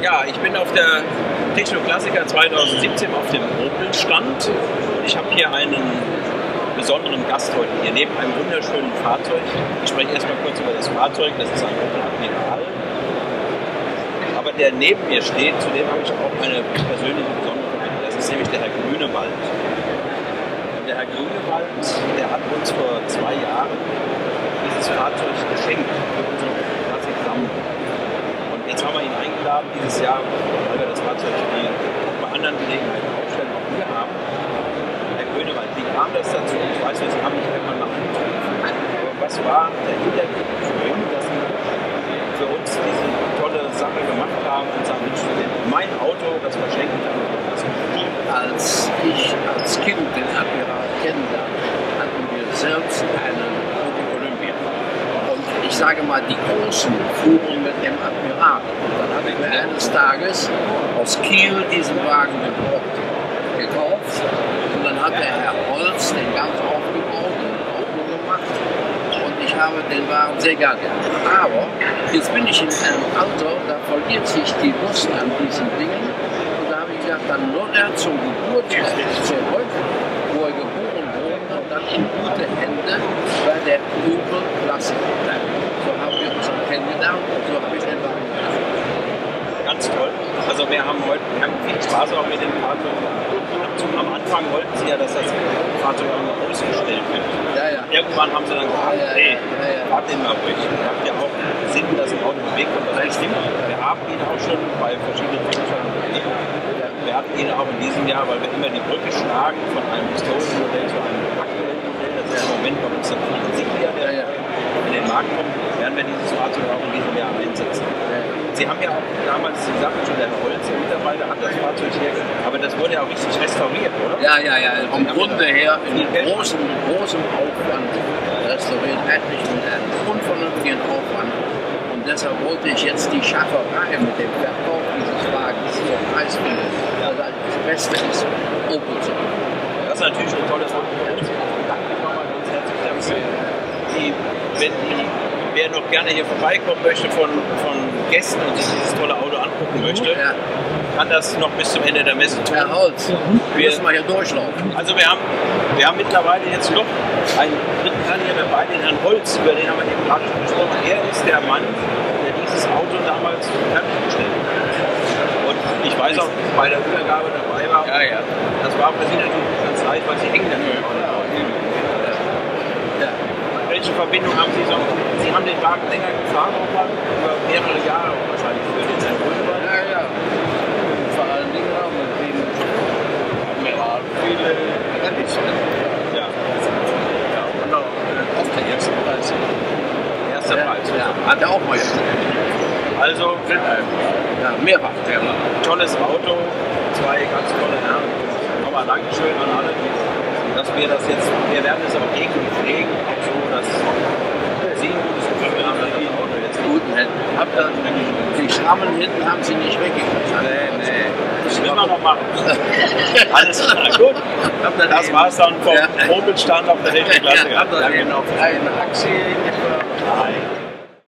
Ja, ich bin auf der Techno-Klassiker 2017 auf dem Opel-Stand und ich habe hier einen besonderen Gast heute hier, neben einem wunderschönen Fahrzeug. Ich spreche erstmal kurz über das Fahrzeug, das ist ein Opel Admiral. Aber der neben mir steht, zu dem habe ich auch eine persönliche besondere Verbindung. Das ist nämlich der Herr Grünewald. Und der Herr Grünewald, der hat uns vor 2 Jahren dieses Fahrzeug geschenkt für unsere Klassiksammlung. Und jetzt haben wir ihn eingeladen dieses Jahr, weil wir das Fahrzeug bei anderen Gelegenheiten aufstellen, auch hier haben. Herr Grünewald, wie kam das dazu? Ich weiß, das habe ich irgendwann mal angerufen. Aber was war der Hintergrund für ihn, dass Sie für uns diese tolle Sache gemacht haben und sagen, mein Auto, das verschenken kann? Als ich als Kind den Admiral kennenlernte, hatten wir selbst einen Opel Olympia. Und ich sage mal, die Großen fuhren mit dem Admiral. Und dann habe ich mir eines Tages aus Kiel diesen Wagen gekauft. Und dann hat der Herr Holz den ganz aufgebaut und Auto gemacht. Und ich habe den Wagen sehr gerne. Aber jetzt bin ich in einem Alter, da verliert sich die Lust an diesen Dingen. Dann nur er zum Geburtsrecht zurück, wo er geboren wurde, und dann in gute Hände bei der Opel Klassiker. So haben wir uns kennengelernt und so habe ich den Wagen gemacht. Ganz toll. Also wir haben heute viel Spaß auch mit dem Fahrzeug. Am Anfang wollten sie ja, dass das Fahrzeug auch noch ausgestellt wird. Ja. Irgendwann haben sie dann gesagt, nee, fahrt den mal ruhig. Ihr habt ja auch Sinn, dass ein Auto bewegt und das stimmt. Wir haben ihn auch schon bei verschiedenen Veranstaltungen erlebt. Wir hatten ihn auch in diesem Jahr, weil wir immer die Brücke schlagen von einem historischen Modell zu einem aktuellen Modell. Das ist im Moment bei uns der Insignia, der in den Markt kommt, werden wir dieses Fahrzeug auch in diesem Jahr einsetzen. Sie haben ja auch damals, Sie sagten schon, der Holz, der Mitarbeiter hat das Fahrzeug hier, aber das wurde ja auch richtig restauriert, oder? Ja. Vom Grunde her mit großem Aufwand restauriert, eigentlich mit einem unvernünftigen Aufwand. Und deshalb wollte ich jetzt die Schafferei mit dem Verkauf dieses Wagens zum Preis finden. Das Beste ist, Opel zu machen. Das ist natürlich eine tolle Sache. Danke nochmal ganz herzlich. Wer noch gerne hier vorbeikommen möchte von Gästen und sich dieses tolle Auto angucken möchte, kann das noch bis zum Ende der Messe tun. Herr Holz, wir müssen mal hier durchlaufen. Also wir haben mittlerweile jetzt noch einen dritten Herrn hier dabei, den Herrn Holz, über den haben wir eben gerade schon gesprochen. Er ist der Mann, der dieses Auto damals fertiggestellt hat. Und ich weiß auch, bei der Übergabe dabei war. Ja. Das war für Sie natürlich ganz leicht, weil Sie hängen dann Welche Verbindung haben Sie so? Sie haben den Wagen länger gefahren, über mehrere Jahre wahrscheinlich für den Herrn Grünewald. Ja. Vor allen Dingen auch mit dem Admiral viele Renndienste. Ja. Und auch auf der ersten Preis. Erster Preis. Ja, hat er auch mal gemacht. Also, mehrfach. Tolles Auto, 2 ganz tolle Herren. Nochmal Dankeschön an alle, dass wir das jetzt, wir werden es auch irgendwie pflegen, auch so, dass Sie ein gutes Gefühl haben, dass das Auto jetzt guten Händen. Die Schrammen hinten haben Sie nicht weggekriegt. Nee. Das müssen wir noch machen. Alles klar, gut. Das war's dann vom Opel-Stand auf der Technik-Klassiker. Danke noch. Eine Achse.